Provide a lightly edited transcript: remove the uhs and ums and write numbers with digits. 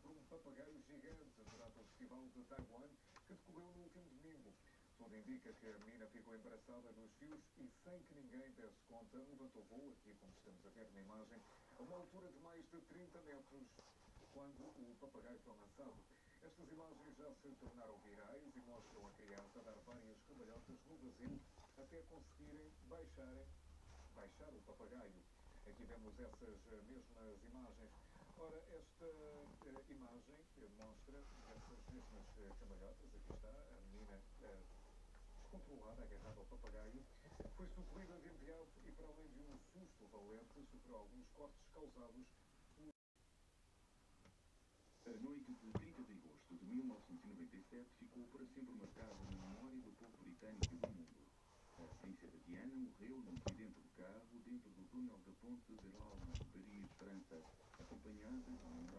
por um papagaio gigante durante o Festival de Taiwan, que decorreu no último domingo. Tudo indica que a menina ficou embaraçada nos fios e, sem que ninguém desse conta, levantou voo, aqui como estamos a ver na imagem, a uma altura de mais de 30 metros, quando o papagaio foi lançado. Estas imagens já se tornaram virais e mostram a criança dar várias cambalhotas no vazio até conseguirem baixar o papagaio. Aqui vemos essas mesmas imagens. Ora, esta imagem mostra essas mesmas cambalhotas. Aqui está a menina descontrolada, agarrada ao papagaio. Foi socorrida de imediato e, para além de um susto valente, sofreu alguns cortes causados. A noite de 30 de agosto de 1997 ficou para sempre marcada na memória do povo britânico e do mundo. A princesa Diana morreu num acidente de carro dentro do túnel da ponte de Rome, Paris, França, acompanhada de um